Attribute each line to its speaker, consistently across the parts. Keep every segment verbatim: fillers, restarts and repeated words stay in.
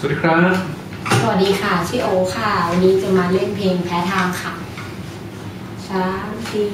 Speaker 1: วัสดีครับ
Speaker 2: สวัสดีค่ะชื่อโอค่ะวันนี้จะมาเล่นเพลงแพ้ทางค่ะสามสี่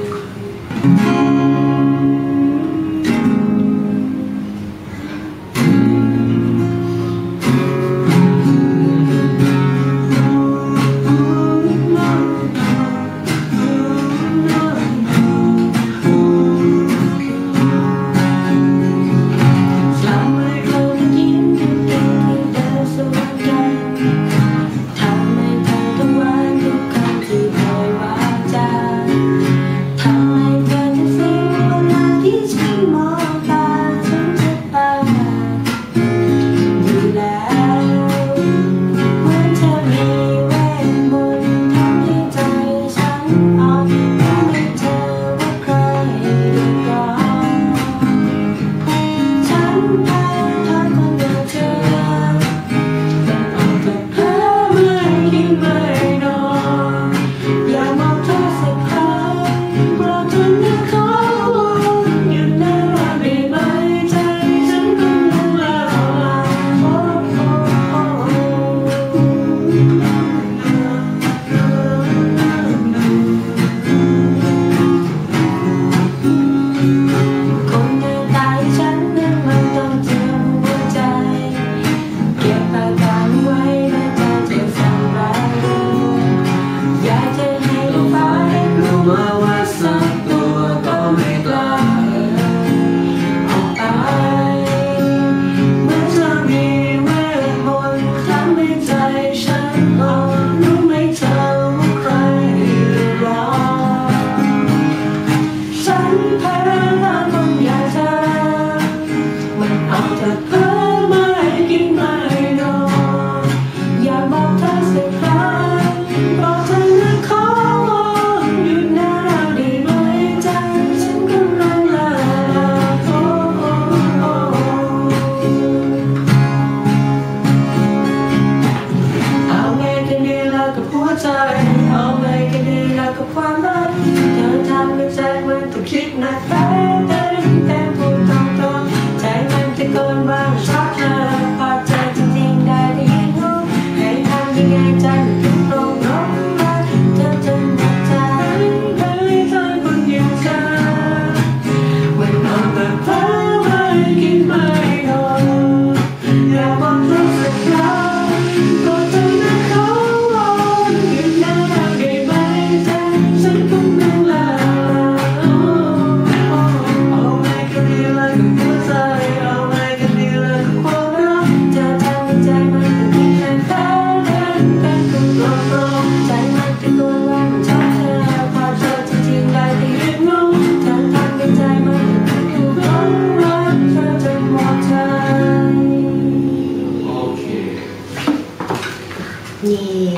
Speaker 2: เอาไงกันดีล่ะกับความรักเธอทำให้ใจมันต้องคิดหนักแต่แต่แต่พูดตรงๆใจมันตะโกนว่าชอบเธอพอเจอจริงๆได้แต่ยังรู้ให้ทำยังไงใจมันตรงๆน้องรักเธอจนหมดใจให้เธอคนอย่างเธอมันเอาแต่เพ้อไม่กินไม่นอนอยากบอกเธอสักครั้งนี่